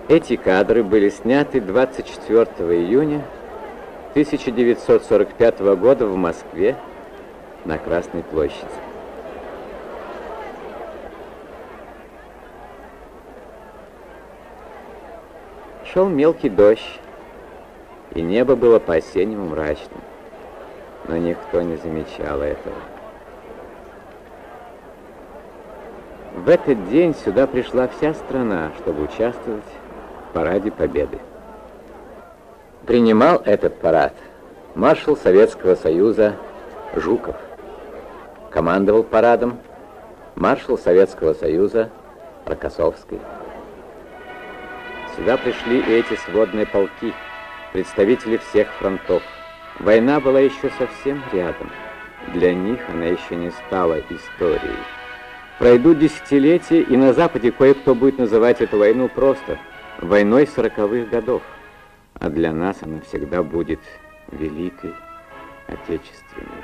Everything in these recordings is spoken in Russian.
Эти кадры были сняты 24 июня 1945 года в Москве на Красной площади. Шел мелкий дождь, и небо было по-осеннему мрачным, но никто не замечал этого. В этот день сюда пришла вся страна, чтобы участвовать в параде Победы. Принимал этот парад маршал Советского Союза Жуков. Командовал парадом маршал Советского Союза Рокоссовский. Сюда пришли и эти сводные полки, представители всех фронтов. Война была еще совсем рядом. Для них она еще не стала историей. Пройдут десятилетия, и на Западе кое-кто будет называть эту войну просто войной 40-х годов. А для нас она всегда будет Великой Отечественной.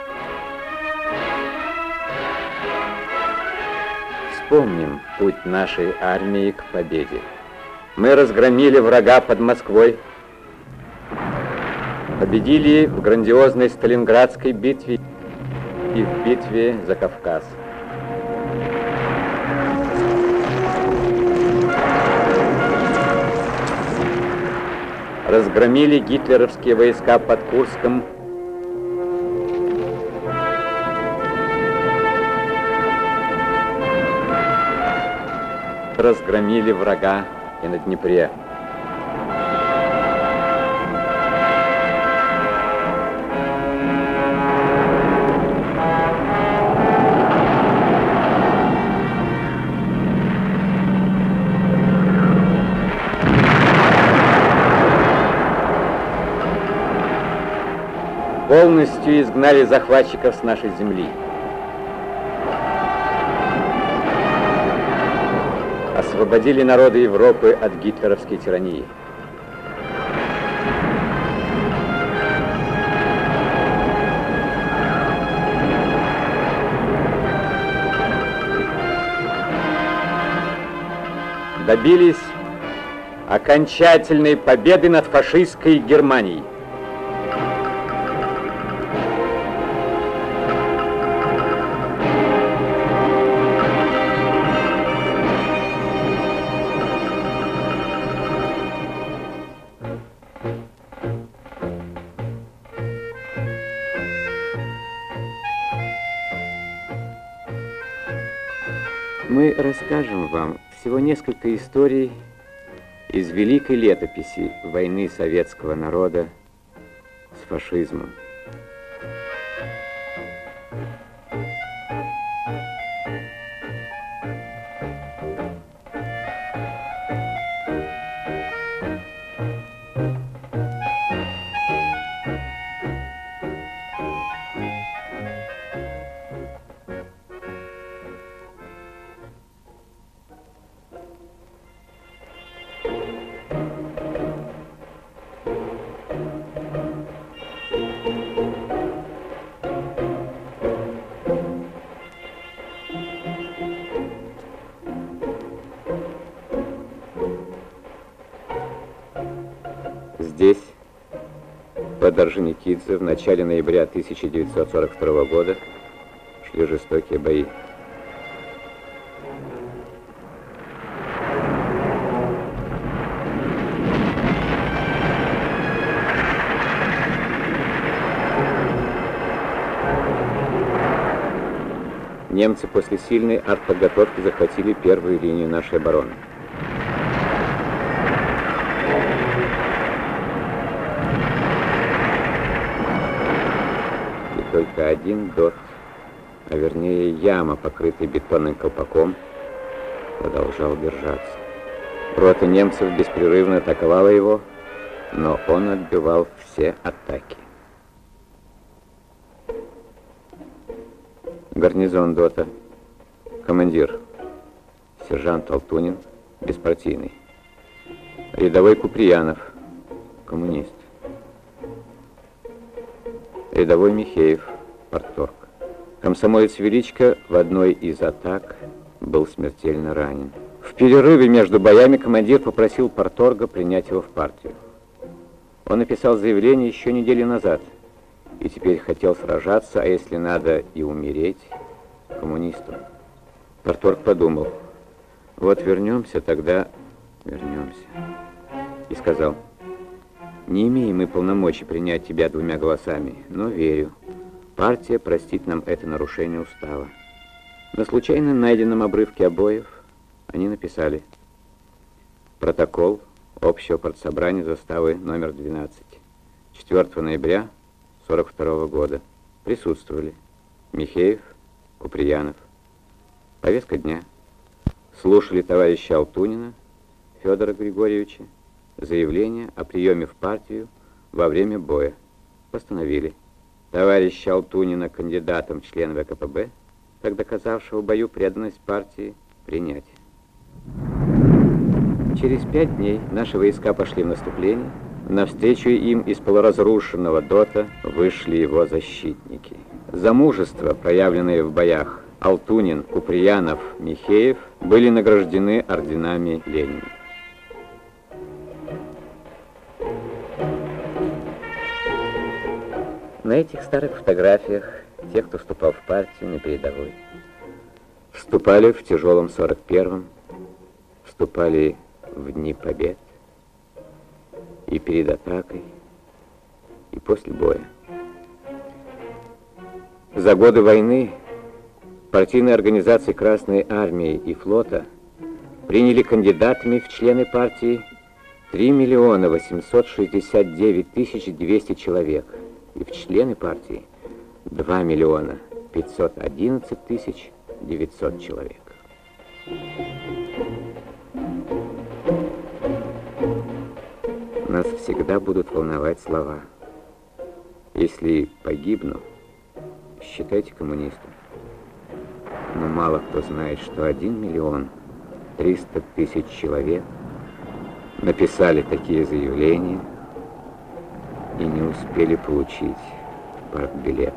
Вспомним путь нашей армии к победе. Мы разгромили врага под Москвой, победили в грандиозной Сталинградской битве и в битве за Кавказ. Разгромили гитлеровские войска под Курском. Разгромили врага и на Днепре. Полностью изгнали захватчиков с нашей земли. Освободили народы Европы от гитлеровской тирании. Добились окончательной победы над фашистской Германией. Мы расскажем вам всего несколько историй из великой летописи войны советского народа с фашизмом. Здесь, под Орджоникидзе, в начале ноября 1942 года шли жестокие бои. Немцы после сильной артподготовки захватили первую линию нашей обороны. Только один ДОТ, а вернее яма, покрытая бетонным колпаком, продолжал держаться. Рота немцев беспрерывно атаковала его, но он отбивал все атаки. Гарнизон ДОТа. Командир сержант Алтунин, беспартийный. Рядовой Куприянов, коммунист. Рядовой Михеев, парторг. Комсомолец Величко в одной из атак был смертельно ранен. В перерыве между боями командир попросил парторга принять его в партию. Он написал заявление еще неделю назад и теперь хотел сражаться, а если надо и умереть, коммунисту. Парторг подумал: вот вернемся, тогда вернемся. И сказал: не имеем мы полномочий принять тебя двумя голосами, но верю, партия простит нам это нарушение устава. На случайно найденном обрывке обоев они написали: протокол общего партсобрания заставы номер 12, 4 ноября 42 года. Присутствовали Михеев, Куприянов. Повестка дня. Слушали товарища Алтунина Федора Григорьевича. Заявление о приеме в партию во время боя. Постановили товарища Алтунина кандидатом в член ВКПБ, как доказавшего в бою преданность партии, принять. Через 5 дней наши войска пошли в наступление. Навстречу им из полуразрушенного ДОТа вышли его защитники. За мужество, проявленное в боях, Алтунин, Куприянов, Михеев были награждены орденами Ленина. На этих старых фотографиях те, кто вступал в партию на передовой, вступали в тяжелом 41-м, вступали в дни побед, и перед атакой, и после боя. За годы войны партийные организации Красной Армии и Флота приняли кандидатами в члены партии 3 869 200 человек, и в члены партии 2 511 900 человек. Нас всегда будут волновать слова. Если погибну, считайте коммунистом. Но мало кто знает, что 1 300 000 человек написали такие заявления и не успели получить партбилет.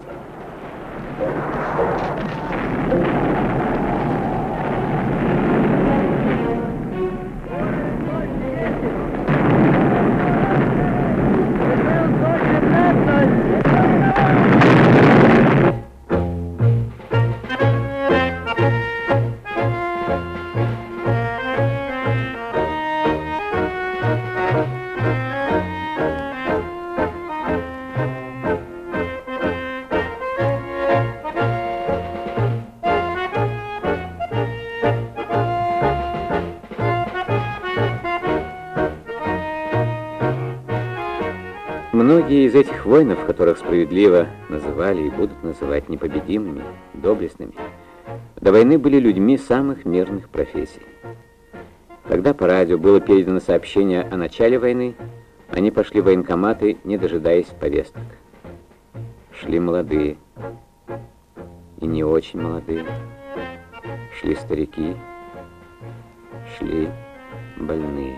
Многие из этих воинов, которых справедливо называли и будут называть непобедимыми, доблестными, до войны были людьми самых мирных профессий. Когда по радио было передано сообщение о начале войны, они пошли в военкоматы, не дожидаясь повесток. Шли молодые и не очень молодые, шли старики, шли больные.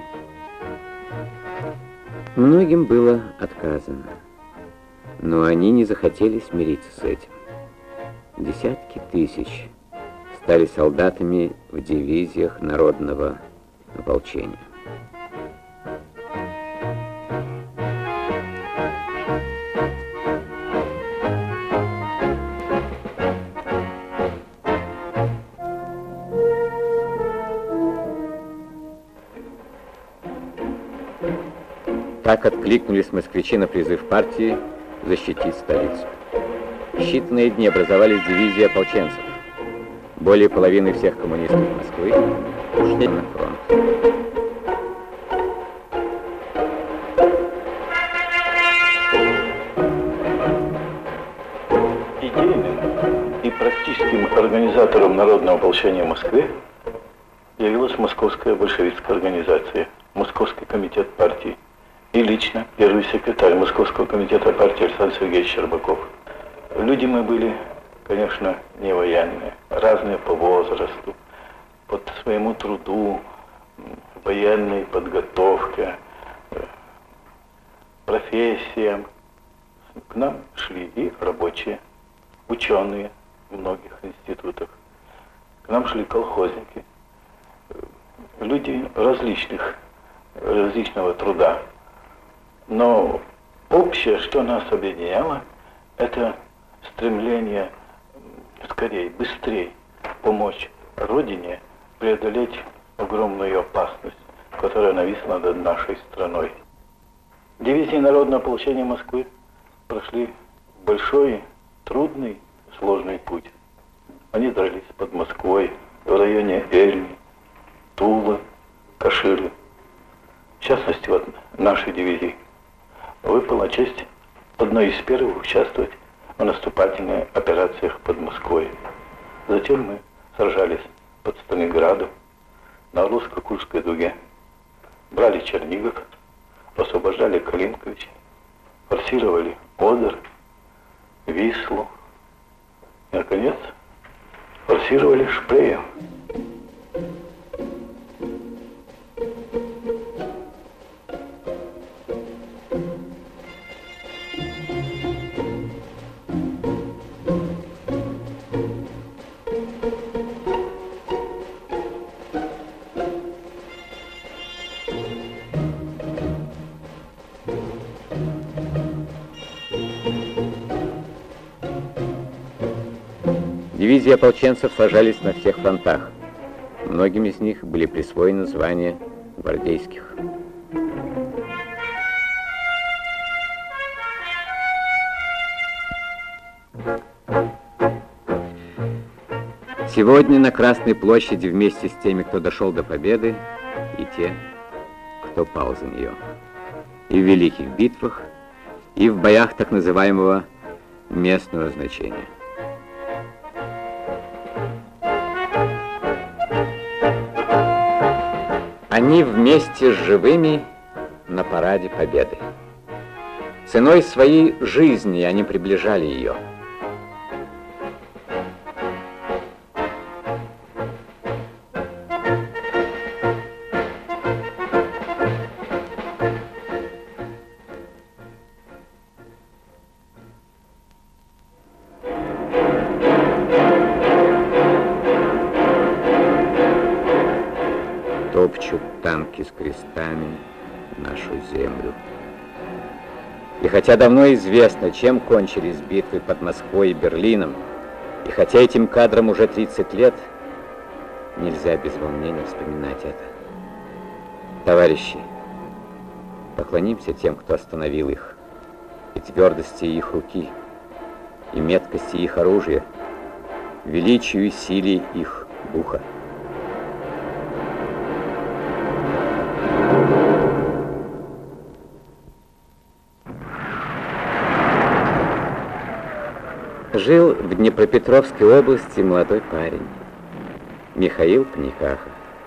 Многим было отказано, но они не захотели смириться с этим. Десятки тысяч стали солдатами в дивизиях народного ополчения. Так откликнулись москвичи на призыв партии защитить столицу. В считанные дни образовались дивизии ополченцев. Более половины всех коммунистов Москвы ушли на фронт. Идейным и практическим организатором народного ополчения в Москве явилась Московская большевистская организация, Московский комитет партии. И лично первый секретарь Московского комитета партии Александр Сергеевич Щербаков. Люди мы были, конечно, не военные, разные по возрасту, по своему труду, военной подготовке, профессиям. К нам шли и рабочие, ученые в многих институтах. К нам шли колхозники. люди различного труда. Но общее, что нас объединяло, это стремление скорее, быстрее помочь Родине преодолеть огромную опасность, которая нависла над нашей страной. Дивизии Народного ополчения Москвы прошли большой, трудный, сложный путь. Они дрались под Москвой, в районе Эльмы, Тулы, Каширы. В частности, вот нашей дивизии выпала честь одной из первых участвовать в наступательных операциях под Москвой. Затем мы сражались под Сталинградом, на Орловско-Курской дуге, брали Чернигов, освобождали Калинкович, форсировали Одер, Вислу и, наконец, форсировали Шпрею. Дивизии ополченцев сражались на всех фронтах. Многим из них были присвоены звания гвардейских. Сегодня на Красной площади вместе с теми, кто дошел до победы, и те, кто пал за нее. И в великих битвах, и в боях так называемого местного значения. Они вместе с живыми на параде Победы. Ценой своей жизни они приближали ее. Топчут танки с крестами нашу землю. И хотя давно известно, чем кончились битвы под Москвой и Берлином, и хотя этим кадрам уже 30 лет, нельзя без волнения вспоминать это. Товарищи, поклонимся тем, кто остановил их, и твердости их руки, и меткости их оружия, величию и силе их духа. Жил в Днепропетровской области молодой парень, Михаил Паникаха.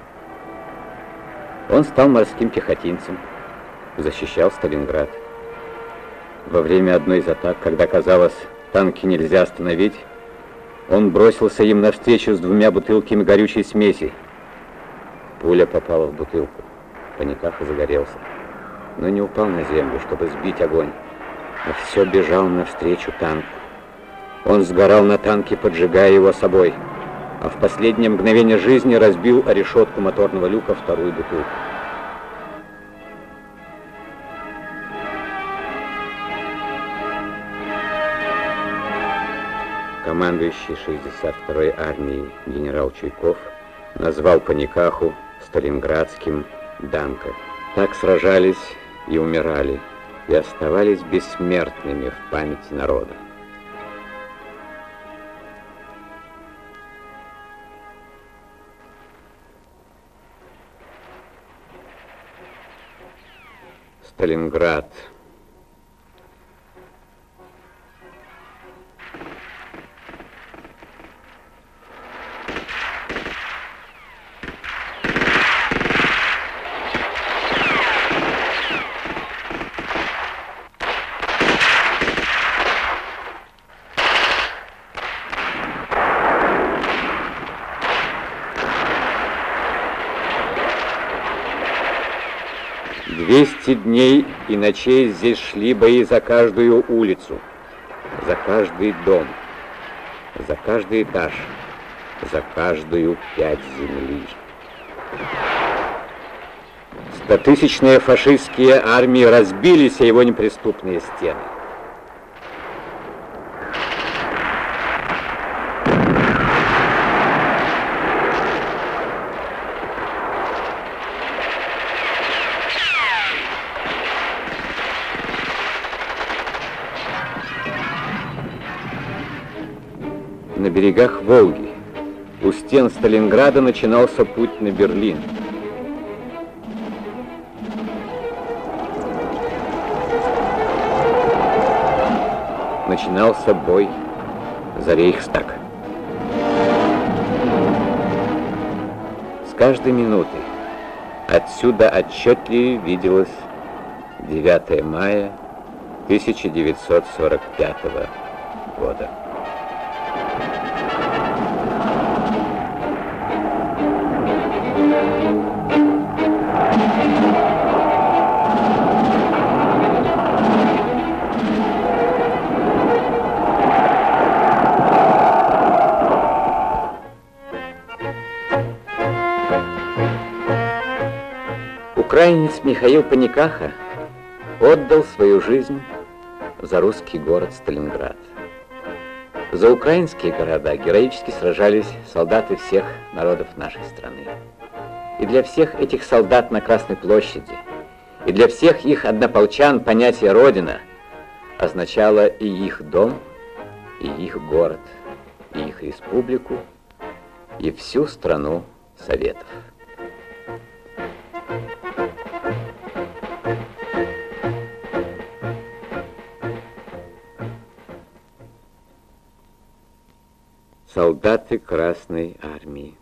Он стал морским пехотинцем, защищал Сталинград. Во время одной из атак, когда казалось, танки нельзя остановить, он бросился им навстречу с 2 бутылками горючей смеси. Пуля попала в бутылку. Паникаха загорелся, но не упал на землю, чтобы сбить огонь, а все бежал навстречу танку. Он сгорал на танке, поджигая его собой, а в последнее мгновение жизни разбил о решетку моторного люка 2-ю бутылку. Командующий 62-й армией генерал Чуйков назвал Паникаху сталинградским Данко. Так сражались и умирали, и оставались бессмертными в памяти народа. Сталинград. «200 дней и ночей здесь шли бои за каждую улицу, за каждый дом, за каждый этаж, за каждую пядь земли. Стотысячные фашистские армии разбились о его неприступные стены. На берегах Волги, у стен Сталинграда, начинался путь на Берлин. Начинался бой за Рейхстаг. С каждой минутой отсюда отчетливее виделось 9 мая 1945 года. Украинец Михаил Паникаха отдал свою жизнь за русский город Сталинград. За украинские города героически сражались солдаты всех народов нашей страны. И для всех этих солдат на Красной площади, и для всех их однополчан понятие «Родина» означало и их дом, и их город, и их республику, и всю страну Советов. Солдаты Красной армии.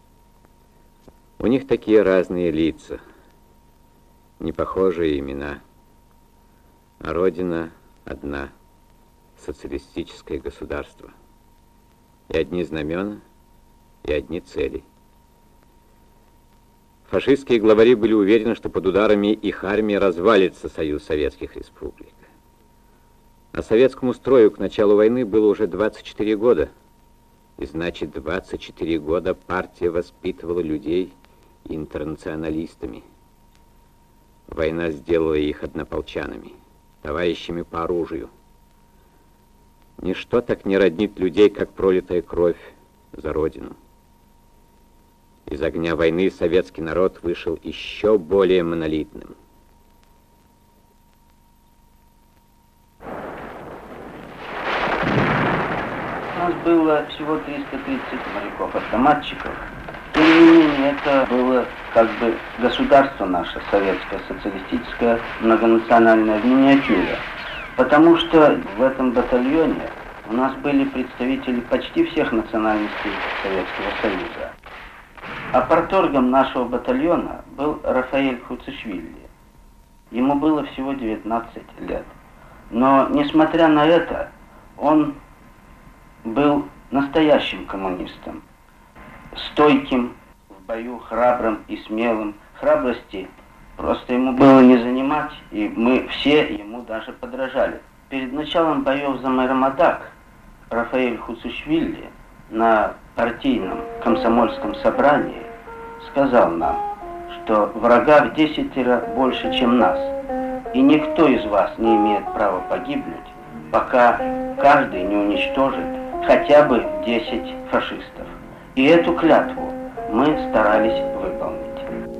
У них такие разные лица, непохожие имена, а Родина одна — социалистическое государство. И одни знамена, и одни цели. Фашистские главари были уверены, что под ударами их армии развалится Союз Советских Республик. А советскому строю к началу войны было уже 24 года. И значит, 24 года партия воспитывала людей интернационалистами. Война сделала их однополчанами, товарищами по оружию. Ничто так не роднит людей, как пролитая кровь за Родину. Из огня войны советский народ вышел еще более монолитным. У нас было всего 330 моряков-автоматчиков. Тем не менее, это было как бы государство наше, советское, социалистическое, многонациональное в миниатюре. Потому что в этом батальоне у нас были представители почти всех национальностей Советского Союза. А парторгом нашего батальона был Рафаэль Хуцишвили. Ему было всего 19 лет. Но, несмотря на это, он был настоящим коммунистом, стойким в бою, храбрым и смелым. Храбрости просто ему было не занимать, и мы все ему даже подражали. Перед началом боев за Майрамадак Рафаэль Хуцишвили на партийном комсомольском собрании сказал нам, что врага в 10 больше, чем нас, и никто из вас не имеет права погибнуть, пока каждый не уничтожит хотя бы 10 фашистов. И эту клятву мы старались выполнить.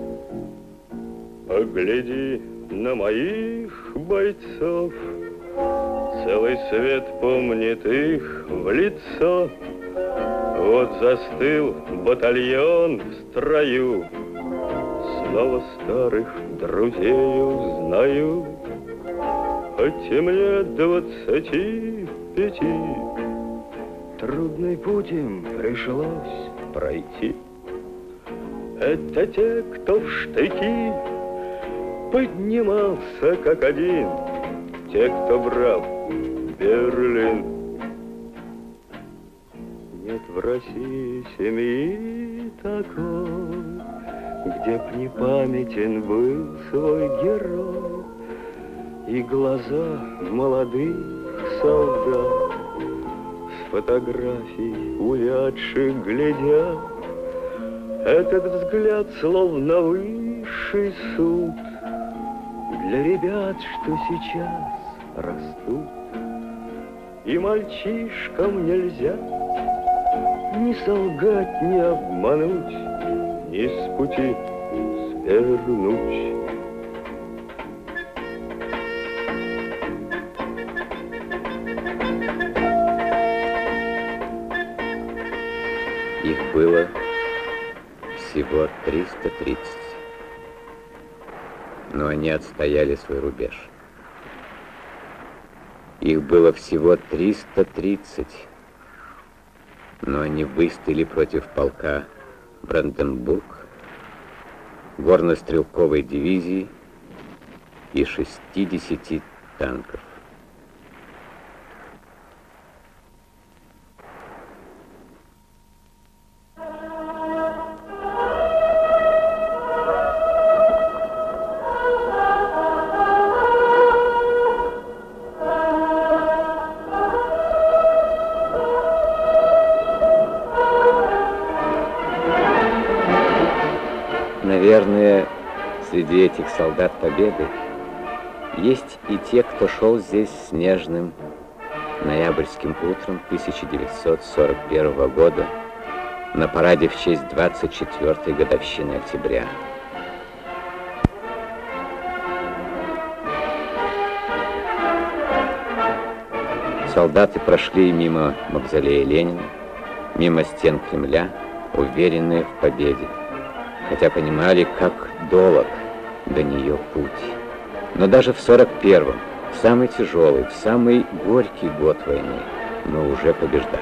Погляди на моих бойцов, целый свет помнит их в лицо. Вот застыл батальон в строю, снова старых друзей узнаю. Хоть и мне 25, трудный путь им пришлось пройти. Это те, кто в штыки поднимался как один, те, кто брал Берлин. Нет в России семьи такой, где б не памятен был свой герой, и глаза молодых солдат с фотографий увядших глядят. Этот взгляд словно высший высший суд для ребят, что сейчас растут. И мальчишкам нельзя ни солгать, ни обмануть, ни с пути свернуть. Их было всего 330, но они отстояли свой рубеж. Их было всего 330, но они выстояли против полка Бранденбург, горно-стрелковой дивизии и 60 танков. Наверное, среди этих солдат Победы есть и те, кто шел здесь снежным ноябрьским утром 1941 года на параде в честь 24-й годовщины октября. Солдаты прошли мимо мавзолея Ленина, мимо стен Кремля, уверенные в победе, хотя понимали, как долг до нее путь. Но даже в 41-м, в самый тяжелый, в самый горький год войны, мы уже побеждали.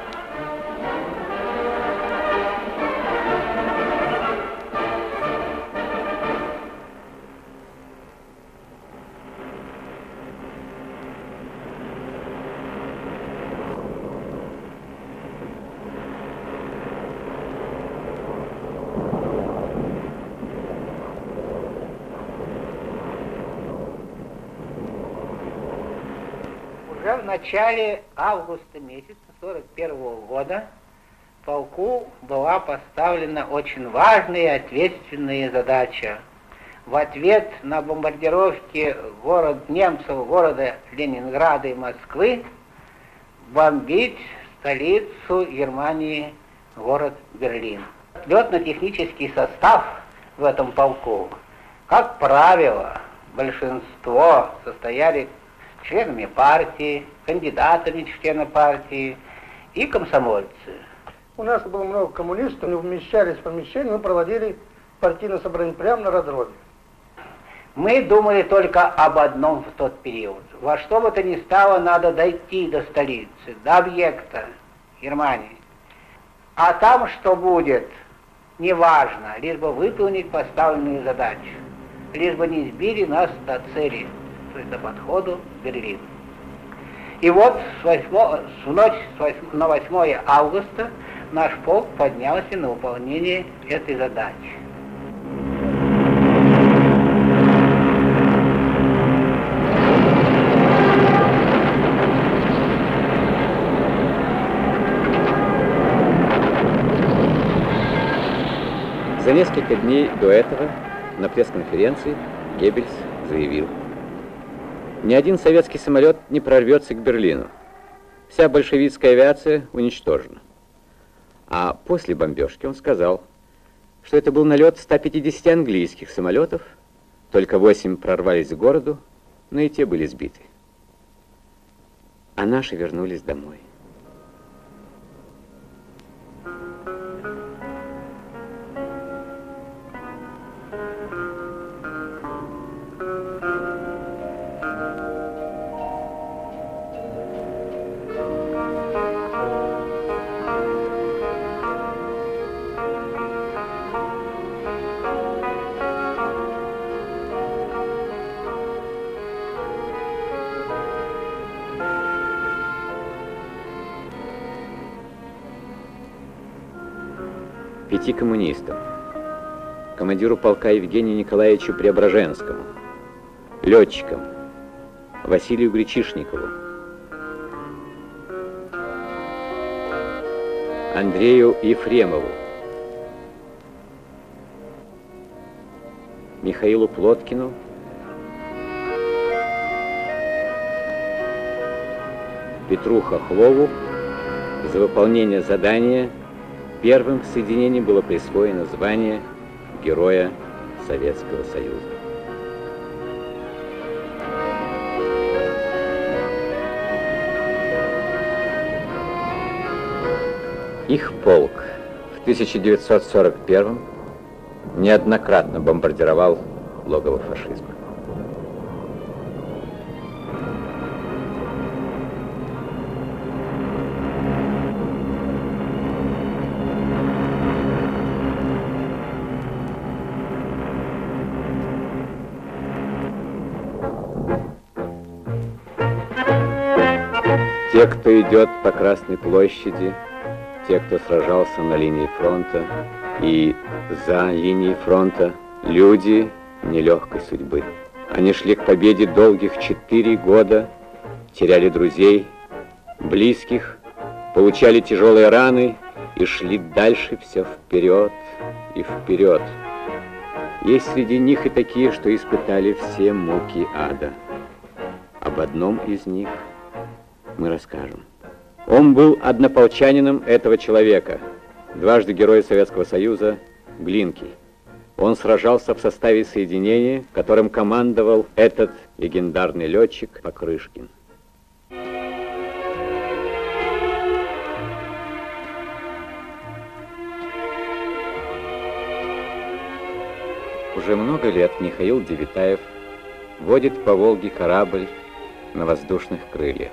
Уже в начале августа месяца 1941 года полку была поставлена очень важная и ответственная задача. В ответ на бомбардировки немцев города Ленинграда и Москвы бомбить столицу Германии, город Берлин. Летно-технический состав в этом полку, как правило, большинство состояли членами партии, кандидатами в члены партии и комсомольцы. У нас было много коммунистов, мы вмещались в помещение, мы проводили партийное собрание прямо на аэродроме. Мы думали только об одном в тот период. Во что бы то ни стало, надо дойти до столицы, до объекта Германии. А там что будет, неважно, лишь бы выполнить поставленную задачу, лишь бы не сбили нас до цели, то есть до подхода в Берлин. И вот в ночь на 8 августа наш полк поднялся на выполнение этой задачи. За несколько дней до этого на пресс-конференции Геббельс заявил: ни один советский самолет не прорвется к Берлину. Вся большевистская авиация уничтожена. А после бомбежки он сказал, что это был налет 150 английских самолетов, только 8 прорвались к городу, но и те были сбиты. А наши вернулись домой. Пяти коммунистам, командиру полка Евгению Николаевичу Преображенскому, летчикам, Василию Гречишникову, Андрею Ефремову, Михаилу Плоткину, Петру Хохлову за выполнение задания первым в соединении было присвоено звание Героя Советского Союза. Их полк в 1941 неоднократно бомбардировал логово фашизма. Те, кто идет по Красной площади, те, кто сражался на линии фронта и за линией фронта, люди нелегкой судьбы. Они шли к победе долгих 4 года, теряли друзей, близких, получали тяжелые раны и шли дальше все вперед и вперед. Есть среди них и такие, что испытали все муки ада. Об одном из них мы расскажем. Он был однополчанином этого человека, дважды Героя Советского Союза, Глинки. Он сражался в составе соединения, которым командовал этот легендарный летчик Покрышкин. Уже много лет Михаил Девитаев водит по Волге корабль на воздушных крыльях.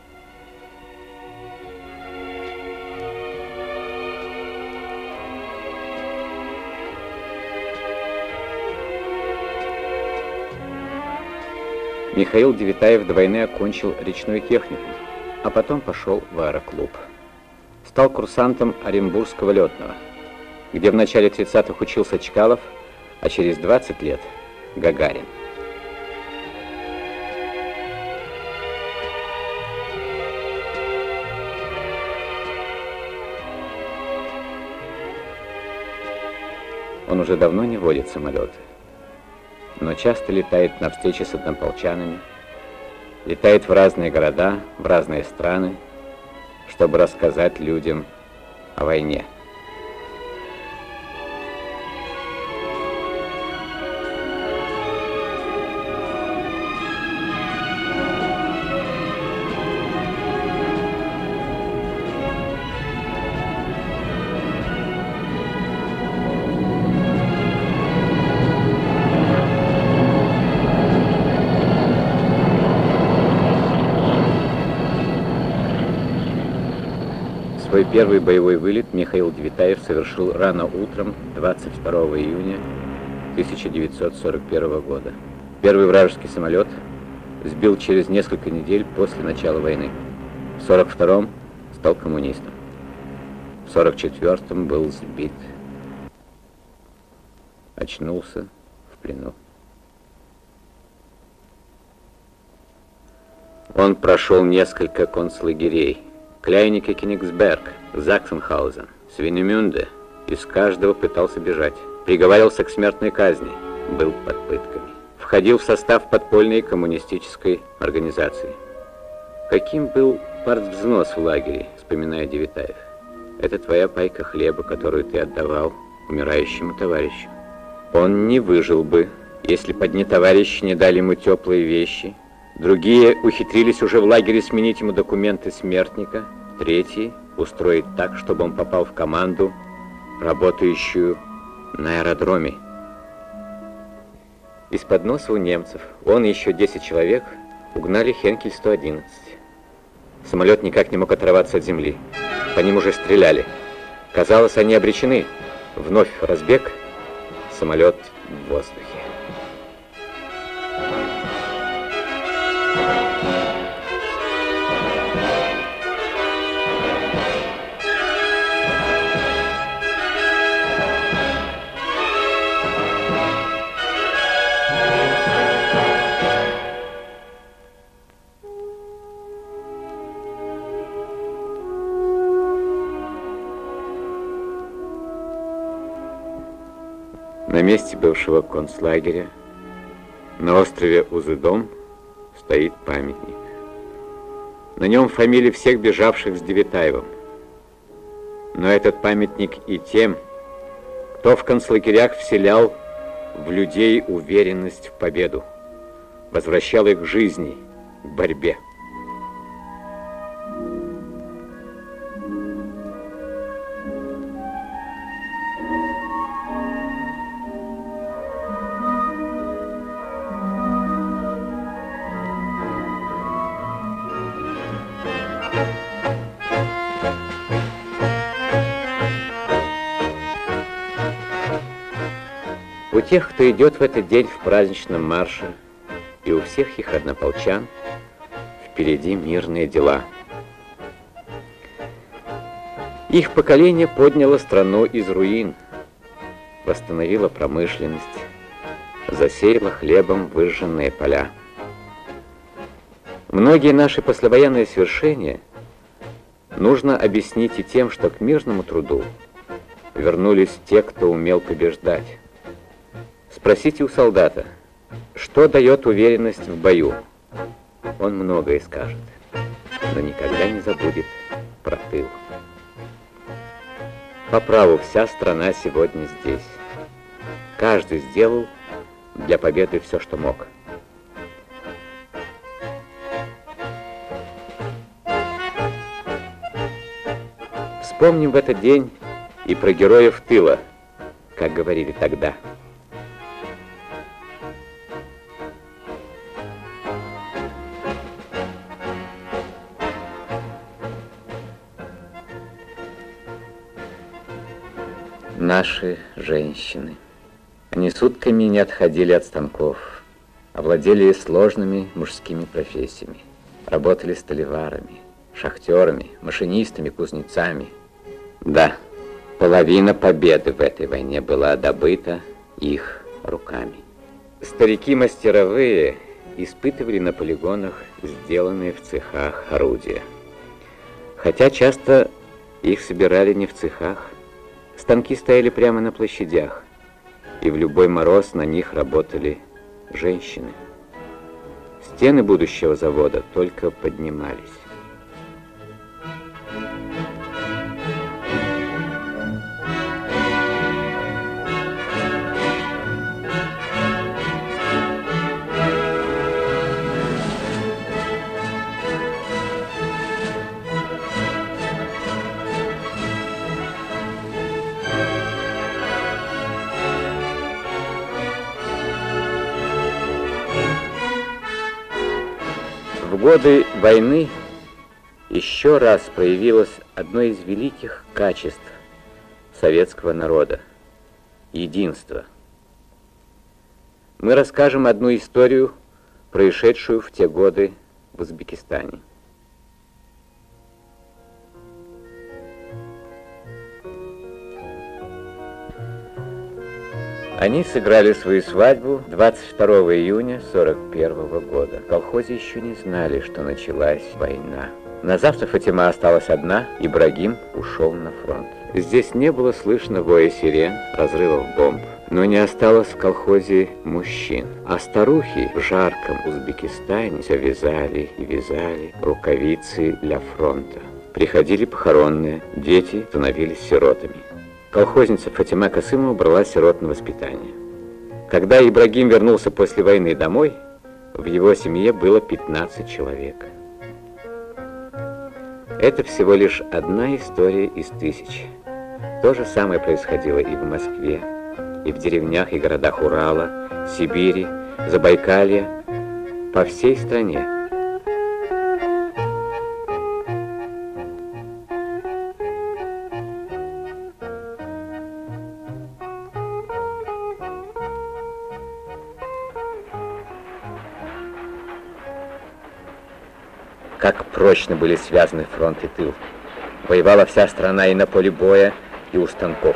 Михаил Девитаев до войны окончил речной техникум, а потом пошел в аэроклуб. Стал курсантом Оренбургского летного, где в начале 30-х учился Чкалов, а через 20 лет Гагарин. Он уже давно не водит самолеты, но часто летает на встречи с однополчанами, летает в разные города, в разные страны, чтобы рассказать людям о войне. Свой первый боевой вылет Михаил Девитаев совершил рано утром 22 июня 1941 года. Первый вражеский самолет сбил через несколько недель после начала войны. В 1942 стал коммунистом. В 1944 был сбит. Очнулся в плену. Он прошел несколько концлагерей. Кляйнике, Кенигсберг, Заксенхаузен, Свинемюнде. Из каждого пытался бежать. Приговаривался к смертной казни. Был под пытками. Входил в состав подпольной коммунистической организации. Каким был партвзнос в лагере, вспоминая Девитаев? Это твоя пайка хлеба, которую ты отдавал умирающему товарищу. Он не выжил бы, если бы одни товарищи не дали ему теплые вещи. Другие ухитрились уже в лагере сменить ему документы смертника. Третий устроить так, чтобы он попал в команду, работающую на аэродроме. Из-под носа у немцев он и еще 10 человек угнали Хенкель-111. Самолет никак не мог оторваться от земли. По ним уже стреляли. Казалось, они обречены. Вновь разбег, самолет в воздухе. На На месте бывшего концлагеря на острове Узыдом стоит памятник. На нем фамилии всех бежавших с Девятаевым. Но этот памятник и тем, кто в концлагерях вселял в людей уверенность в победу, возвращал их к жизни, к борьбе. У тех, кто идет в этот день в праздничном марше, и у всех их однополчан впереди мирные дела. Их поколение подняло страну из руин, восстановило промышленность, засеяло хлебом выжженные поля. Многие наши послевоенные свершения нужно объяснить и тем, что к мирному труду вернулись те, кто умел побеждать. Спросите у солдата, что дает уверенность в бою. Он многое скажет, но никогда не забудет про тыл. По праву вся страна сегодня здесь. Каждый сделал для победы все, что мог. Вспомним в этот день и про героев тыла, как говорили тогда. Наши женщины. Они сутками не отходили от станков, овладели сложными мужскими профессиями, работали столярами, шахтерами, машинистами, кузнецами. Да, половина победы в этой войне была добыта их руками. Старики-мастеровые испытывали на полигонах сделанные в цехах орудия. Хотя часто их собирали не в цехах. Станки стояли прямо на площадях, и в любой мороз на них работали женщины. Стены будущего завода только поднимались. В годы войны еще раз проявилось одно из великих качеств советского народа – единство. Мы расскажем одну историю, происшедшую в те годы в Узбекистане. Они сыграли свою свадьбу 22 июня 1941 года. В колхозе еще не знали, что началась война. На завтра Фатима осталась одна, Ибрагим ушел на фронт. Здесь не было слышно воя сирен, разрывов бомб, но не осталось в колхозе мужчин. А старухи в жарком Узбекистане все вязали и вязали рукавицы для фронта. Приходили похоронные, дети становились сиротами. Колхозница Фатима Касымова брала сирот на воспитание. Когда Ибрагим вернулся после войны домой, в его семье было 15 человек. Это всего лишь одна история из тысяч. То же самое происходило и в Москве, и в деревнях и городах Урала, Сибири, Забайкалья, по всей стране. Как прочно были связаны фронт и тыл. Воевала вся страна и на поле боя, и у станков.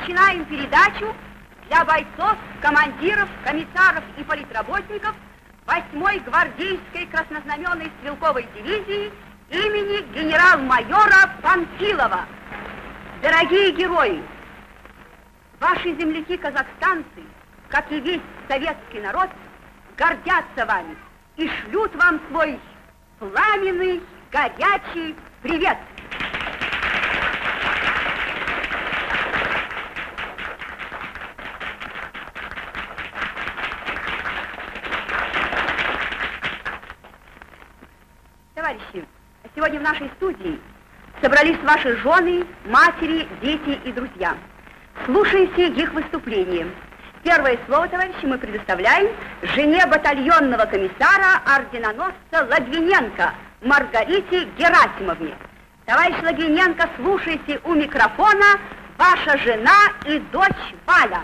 начинаем передачу для бойцов, командиров, комиссаров и политработников 8-й гвардейской краснознаменной стрелковой дивизии имени генерал-майора Панфилова. Дорогие герои, ваши земляки-казахстанцы, как и весь советский народ, гордятся вами и шлют вам свой пламенный, горячий привет. Товарищи, сегодня в нашей студии собрались ваши жены, матери, дети и друзья. Слушайте их выступление. Первое слово, товарищи, мы предоставляем жене батальонного комиссара орденоносца Логвиненко Маргарите Герасимовне. Товарищ Логвиненко, слушайте у микрофона, ваша жена и дочь Валя.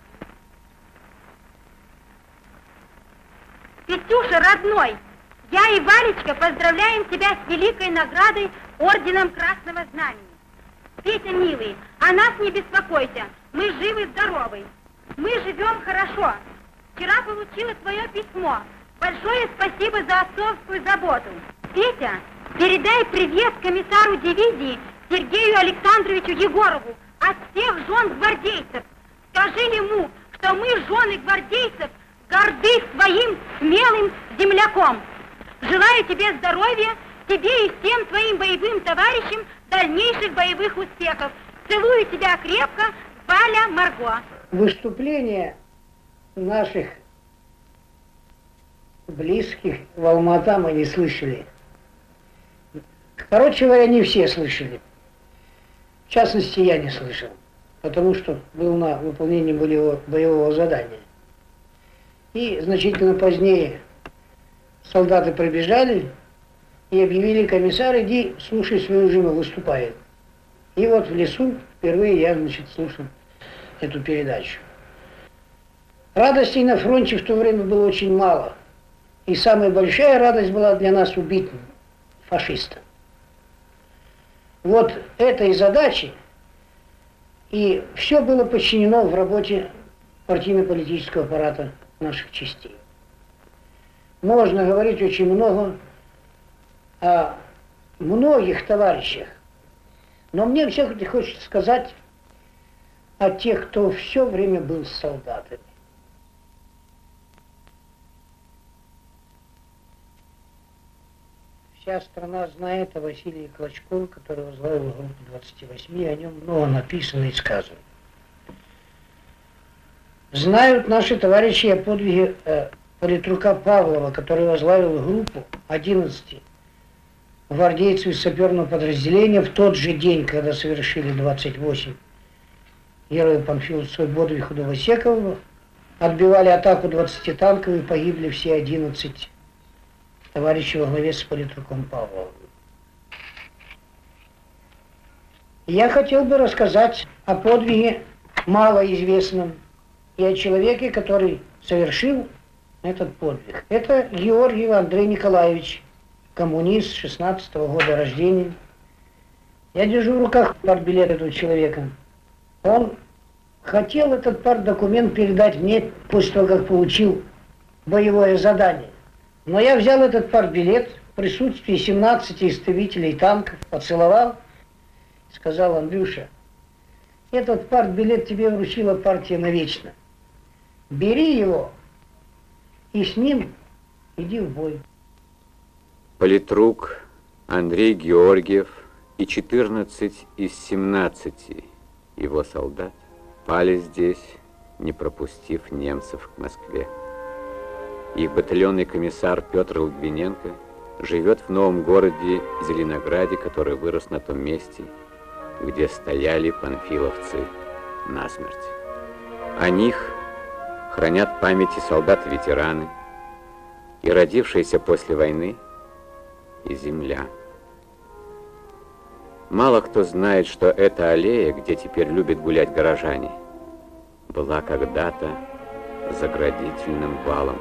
Петюша, родной, я и Валечка поздравляем тебя с великой наградой орденом Красного Знамени. Петя, милый, о нас не беспокойся, мы живы-здоровы. Мы живем хорошо. Вчера получила твое письмо. Большое спасибо за отцовскую заботу. Петя, передай привет комиссару дивизии Сергею Александровичу Егорову от всех жен гвардейцев. Скажи ему, что мы, жены гвардейцев, горды своим смелым земляком. Желаю тебе здоровья, тебе и всем твоим боевым товарищам дальнейших боевых успехов. Целую тебя крепко, Валя, Марго. Выступления наших близких в Алма-Ата мы не слышали. Короче говоря, не все слышали. В частности, я не слышал, потому что был на выполнении боевого задания. И значительно позднее солдаты пробежали и объявили: комиссар, иди, слушай свою жену, выступает. И вот в лесу впервые я, слушал эту передачу. Радостей на фронте в то время было очень мало. И самая большая радость была для нас убить фашиста. Вот этой задачи, и все было подчинено в работе партийно-политического аппарата наших частей. Можно говорить очень много о многих товарищах, но мне все-таки хочется сказать о тех, кто все время был с солдатами. Вся страна знает о Василии Клочкове, который возглавил группу 28, и о нем много написано и сказано. Знают наши товарищи о подвиге политрука Павлова, который возглавил группу 11 гвардейцев из саперного подразделения в тот же день, когда совершили 28 героев Панфилов свой подвиг у Новосекова, отбивали атаку 20 танков и погибли все 11 товарищей во главе с политруком Павловым. Я хотел бы рассказать о подвиге малоизвестном и о человеке, который совершил этот подвиг. Это Георгиев Андрей Николаевич, коммунист 16-го года рождения. Я держу в руках партбилет этого человека. Он хотел этот партдокумент передать мне после того, как получил боевое задание. Но я взял этот партбилет в присутствии 17 истребителей танков, поцеловал, сказал: Андрюша, этот партбилет тебе вручила партия навечно. Бери его и с ним иди в бой. Политрук Андрей Георгиев и 14 из 17 его солдат пали здесь, не пропустив немцев к Москве. Их батальонный комиссар Петр Логвиненко живет в новом городе Зеленограде, который вырос на том месте, где стояли панфиловцы насмерть. О них хранят памяти солдаты-ветераны и родившиеся после войны, и земля. Мало кто знает, что эта аллея, где теперь любят гулять горожане, была когда-то заградительным валом.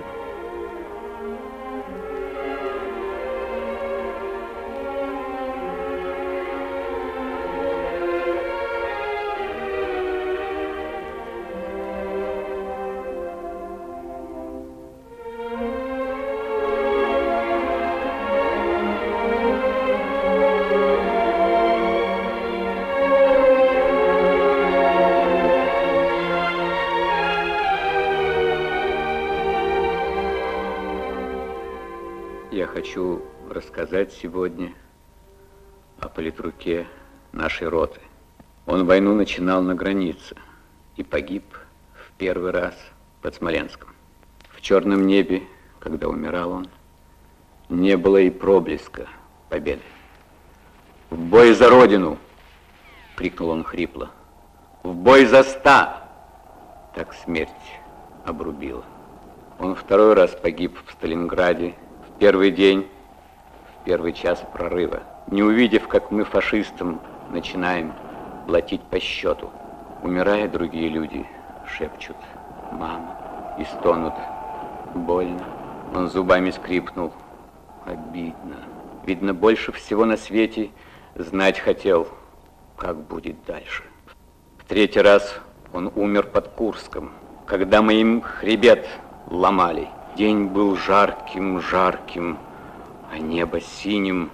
Я хочу рассказать сегодня о политруке нашей роты. Он войну начинал на границе и погиб в первый раз под Смоленском. В черном небе, когда умирал он, не было и проблеска победы. «В бой за Родину!» — крикнул он хрипло. «В бой за 100!» Так смерть обрубила. Он второй раз погиб в Сталинграде в первый день, в первый час прорыва, не увидев, как мы фашистам начинаем платить по счету. Умирая, другие люди шепчут «мама» и стонут «больно». Он зубами скрипнул «обидно». Видно, больше всего на свете знать хотел, как будет дальше. В третий раз он умер под Курском, когда мы им хребет ломали. День был жарким, а небо синим.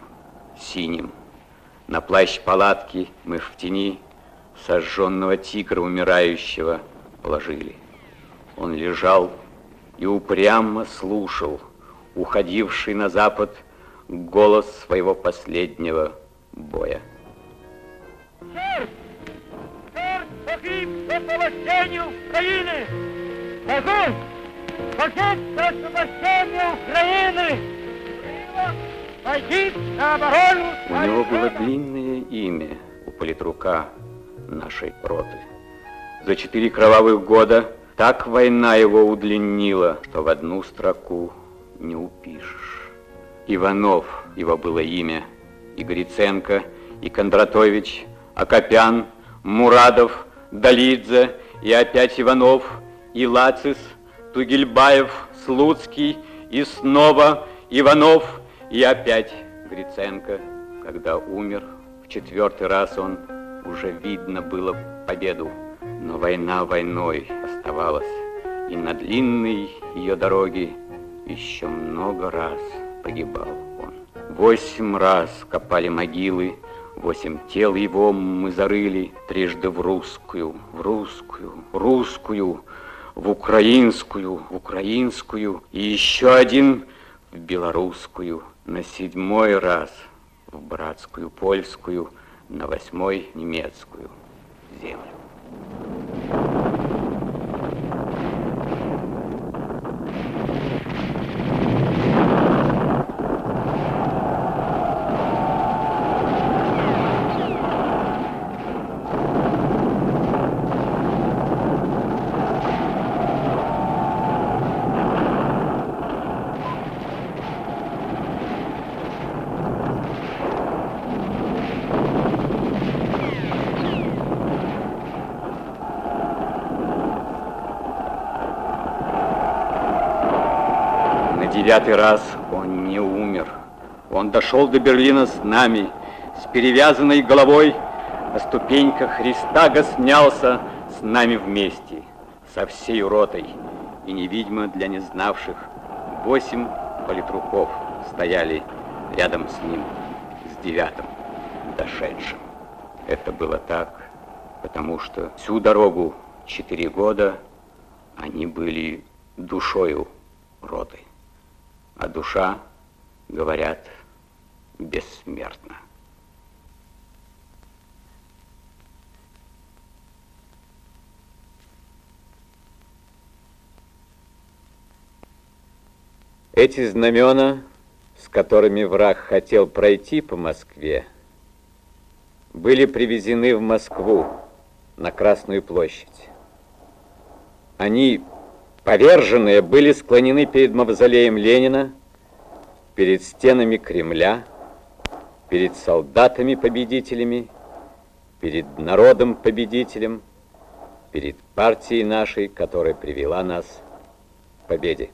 На плащ палатки мы в тени сожженного тигра умирающего положили. Он лежал и упрямо слушал уходивший на запад голос своего последнего боя. Погиб по освобождению Украины! Погиб! Погиб по освобождению Украины! Погиб на оборону! У него было длинное имя, у политрука нашей роты. За 4 кровавых года так война его удлинила, что в одну строку не упишешь. Иванов его было имя, и Гриценко, и Кондратович, Акопян, Мурадов, Долидзе, и опять Иванов, и Лацис, Тугельбаев, Слуцкий, и снова Иванов, и опять Гриценко. Когда умер, в 4-й раз он, уже видно было победу. Но война войной оставалась, и на длинной ее дороге еще много раз погибал он. 8 раз копали могилы, 8 тел его мы зарыли, трижды в русскую, в украинскую, и еще один в белорусскую, на 7-й раз в братскую польскую, на 8-й немецкую землю. На 9-й раз он не умер. Он дошел до Берлина с нами, с перевязанной головой, на ступеньках Христага снялся с нами вместе, со всей ротой. И невидимо для незнавших 8 политруков стояли рядом с ним, с 9-м, дошедшим. Это было так, потому что всю дорогу 4 года они были душою роты. А душа, говорят, бессмертна. Эти знамена, с которыми враг хотел пройти по Москве, были привезены в Москву, на Красную площадь. Они, поверженные, были склонены перед мавзолеем Ленина, перед стенами Кремля, перед солдатами-победителями, перед народом-победителем, перед партией нашей, которая привела нас к победе.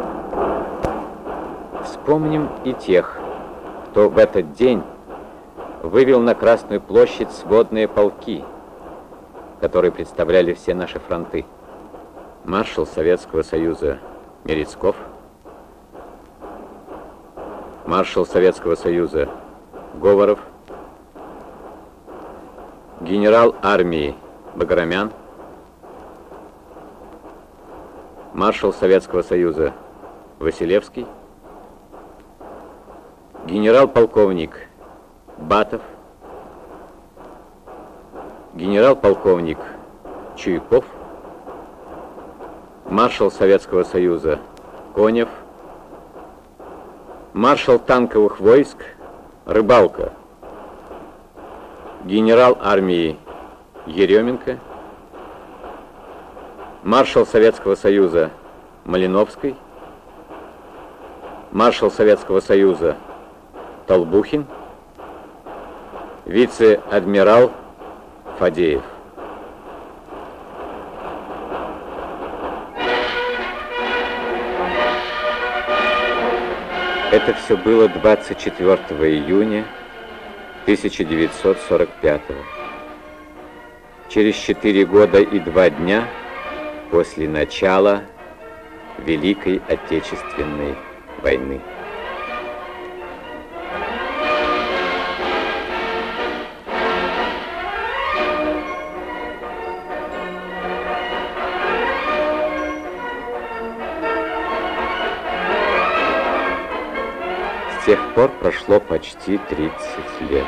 Вспомним и тех, кто в этот день вывел на Красную площадь сводные полки, которые представляли все наши фронты. Маршал Советского Союза Мерецков, маршал Советского Союза Говоров, генерал армии Баграмян, маршал Советского Союза Василевский, генерал-полковник Батов, генерал-полковник Чуйков, маршал Советского Союза Конев, маршал танковых войск Рыбалка, генерал армии Еременко, маршал Советского Союза Малиновский, маршал Советского Союза Толбухин, вице-адмирал Фадеев. Это все было 24 июня 1945 года. Через 4 года и 2 дня после начала Великой Отечественной войны. С тех пор прошло почти 30 лет.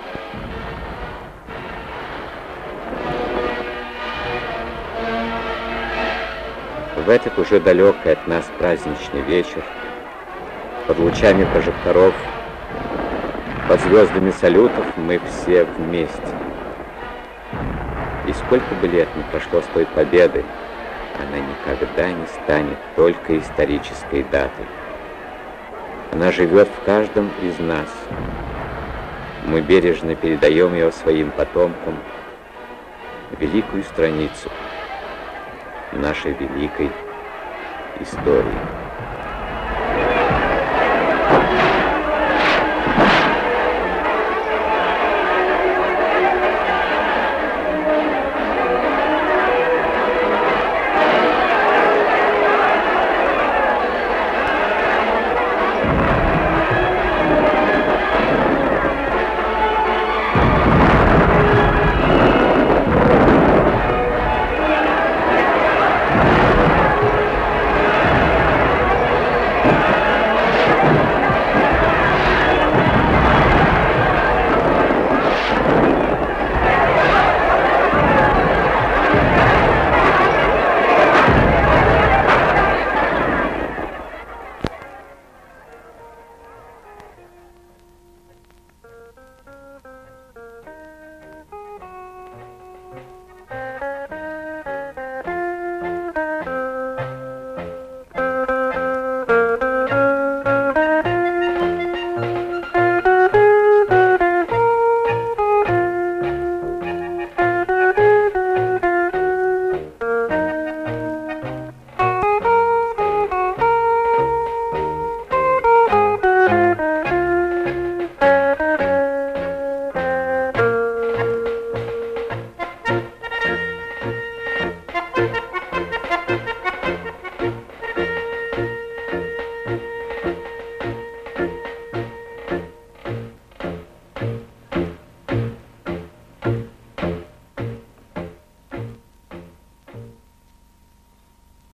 В этот уже далекий от нас праздничный вечер, под лучами прожекторов, под звездами салютов мы все вместе. И сколько бы лет ни прошло с той победы, она никогда не станет только исторической датой. Она живет в каждом из нас. Мы бережно передаем ее своим потомкам, великую страницу нашей великой истории.